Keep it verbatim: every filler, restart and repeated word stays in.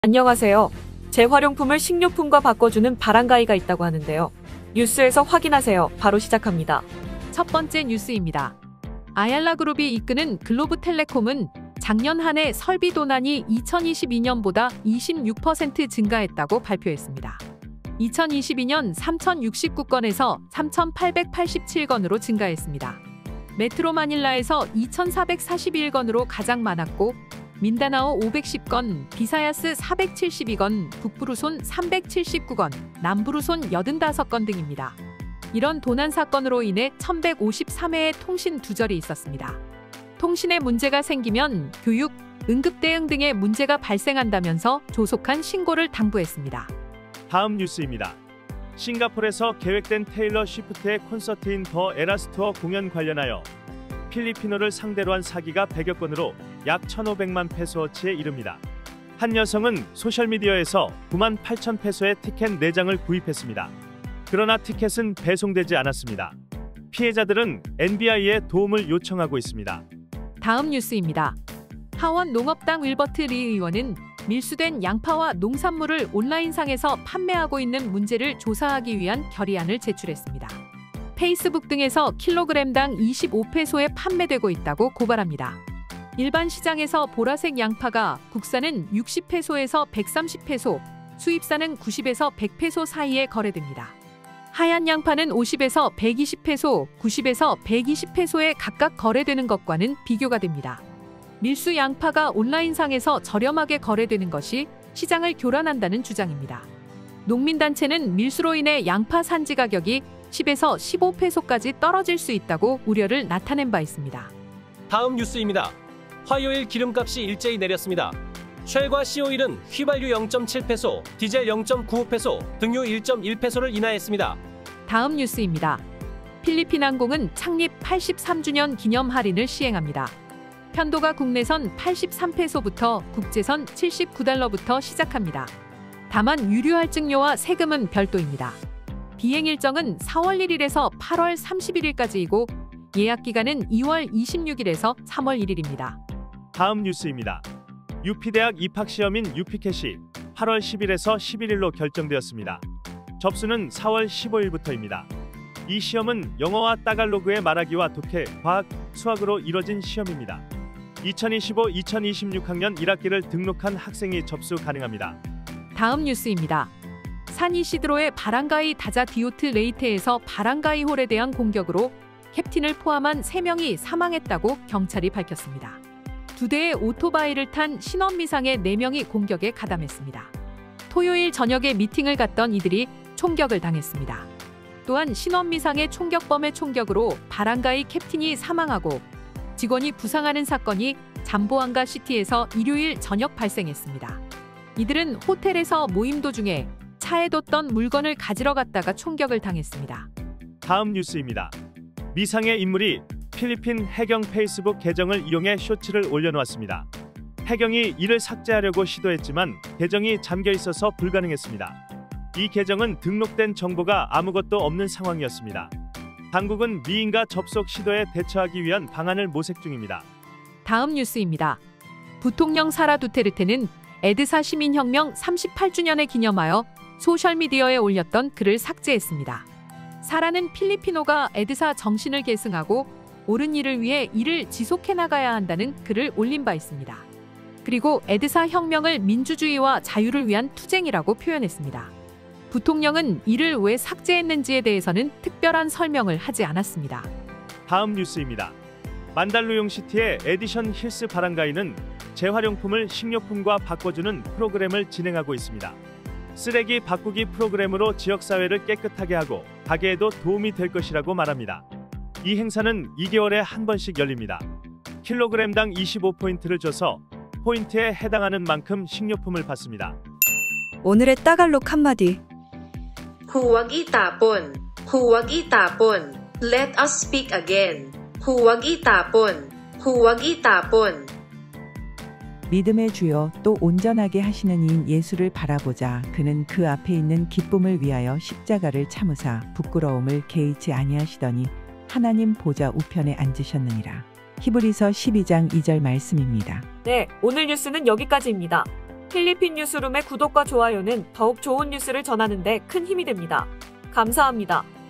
안녕하세요. 재활용품을 식료품과 바꿔주는 바람가이가 있다고 하는데요. 뉴스에서 확인하세요. 바로 시작합니다. 첫 번째 뉴스입니다. 아얄라그룹이 이끄는 글로브텔레콤은 작년 한 해 설비 도난이 이천이십이 년보다 이십육 퍼센트 증가했다고 발표했습니다. 이천이십이 년 삼천육십구 건에서 삼천팔백팔십칠 건으로 증가했습니다. 메트로 마닐라에서 이천사백사십일 건으로 가장 많았고 민다나오 오백십 건, 비사야스 사백칠십이 건, 북부루손 삼백칠십구 건, 남부루손 팔십오 건 등입니다. 이런 도난 사건으로 인해 천백오십삼 회의 통신 두절이 있었습니다. 통신에 문제가 생기면 교육, 응급대응 등의 문제가 발생한다면서 조속한 신고를 당부했습니다. 다음 뉴스입니다. 싱가포르에서 계획된 테일러 쉬프트의 콘서트인 더 에라스 투어 공연 관련하여 필리피노를 상대로 한 사기가 백여 건으로 약 천오백만 페소어치에 이릅니다. 한 여성은 소셜미디어에서 구만 팔천 페소의 티켓 네 장을 구입했습니다. 그러나 티켓은 배송되지 않았습니다. 피해자들은 엔비아이에 도움을 요청하고 있습니다. 다음 뉴스입니다. 하원 농업당 윌버트 리 의원은 밀수된 양파와 농산물을 온라인상에서 판매하고 있는 문제를 조사하기 위한 결의안을 제출했습니다. 페이스북 등에서 킬로그램당 이십오 페소에 판매되고 있다고 고발합니다. 일반 시장에서 보라색 양파가 국산은 육십 페소에서 백삼십 페소, 수입산은 구십에서 백 페소 사이에 거래됩니다. 하얀 양파는 오십에서 백이십 페소, 구십에서 백이십 페소에 각각 거래되는 것과는 비교가 됩니다. 밀수 양파가 온라인상에서 저렴하게 거래되는 것이 시장을 교란한다는 주장입니다. 농민단체는 밀수로 인해 양파 산지 가격이 십에서 십오 페소까지 떨어질 수 있다고 우려를 나타낸 바 있습니다. 다음 뉴스입니다. 화요일 기름값이 일제히 내렸습니다. 쉘과 씨오일은 휘발유 영 점 칠 페소, 디젤 영 점 구오 페소, 등유 일 점 일 페소를 인하했습니다. 다음 뉴스입니다. 필리핀 항공은 창립 팔십삼 주년 기념 할인을 시행합니다. 편도가 국내선 팔십삼 페소부터 국제선 칠십구 달러부터 시작합니다. 다만 유류 할증료와 세금은 별도입니다. 비행 일정은 사월 일일에서 팔월 삼십일일까지이고 예약 기간은 이월 이십육일에서 삼월 일일입니다. 다음 뉴스입니다. 유피대학 입학시험인 유피캣이 팔월 십일에서 십일일로 결정되었습니다. 접수는 사월 십오일부터입니다. 이 시험은 영어와 따갈로그의 말하기와 독해, 과학, 수학으로 이뤄진 시험입니다. 이천이십오 이천이십육 학년 일 학기를 등록한 학생이 접수 가능합니다. 다음 뉴스입니다. 산 이시드로의 바랑가이 다자 디오트 레이테에서 바랑가이 홀에 대한 공격으로 캡틴을 포함한 세 명이 사망했다고 경찰이 밝혔습니다. 두 대의 오토바이를 탄 신원미상의 네 명이 공격에 가담했습니다. 토요일 저녁에 미팅을 갔던 이들이 총격을 당했습니다. 또한 신원미상의 총격범의 총격으로 바랑가이 캡틴이 사망하고 직원이 부상하는 사건이 잠보안가 시티에서 일요일 저녁 발생했습니다. 이들은 호텔에서 모임 도중에 차에 뒀던 물건을 가지러 갔다가 총격을 당했습니다. 다음 뉴스입니다. 미상의 인물이 필리핀 해경 페이스북 계정을 이용해 쇼츠를 올려놓았습니다. 해경이 이를 삭제하려고 시도했지만 계정이 잠겨 있어서 불가능했습니다. 이 계정은 등록된 정보가 아무것도 없는 상황이었습니다. 당국은 미인가 접속 시도에 대처하기 위한 방안을 모색 중입니다. 다음 뉴스입니다. 부통령 사라 두테르테는 에드사 시민혁명 삼십팔 주년에 기념하여 소셜미디어에 올렸던 글을 삭제했습니다. 사라는 필리피노가 에드사 정신을 계승하고 옳은 일을 위해 일을 지속해 나가야 한다는 글을 올린 바 있습니다. 그리고 에드사 혁명을 민주주의와 자유를 위한 투쟁이라고 표현했습니다. 부통령은 이를 왜 삭제했는지에 대해서는 특별한 설명을 하지 않았습니다. 다음 뉴스입니다. 만달루용 시티의 에디션 힐스 바랑가이는 재활용품을 식료품과 바꿔주는 프로그램을 진행하고 있습니다. 쓰레기 바꾸기 프로그램으로 지역사회를 깨끗하게 하고 가게에도 도움이 될 것이라고 말합니다. 이 행사는 이 개월에 한 번씩 열립니다. 킬로그램당 이십오 포인트를 줘서 포인트에 해당하는 만큼 식료품을 받습니다. 오늘의 따갈록 한마디. Huwag itapon. Huwag itapon. Let us speak again. Huwag itapon. Huwag itapon. 믿음의 주여 또 온전하게 하시는 이인 예수를 바라보자. 그는 그 앞에 있는 기쁨을 위하여 십자가를 참으사 부끄러움을 개의치 아니하시더니 하나님 보좌 우편에 앉으셨느니라. 히브리서 십이 장 이 절 말씀입니다. 네, 오늘 뉴스는 여기까지입니다. 필리핀 뉴스룸의 구독과 좋아요는 더욱 좋은 뉴스를 전하는 데 큰 힘이 됩니다. 감사합니다.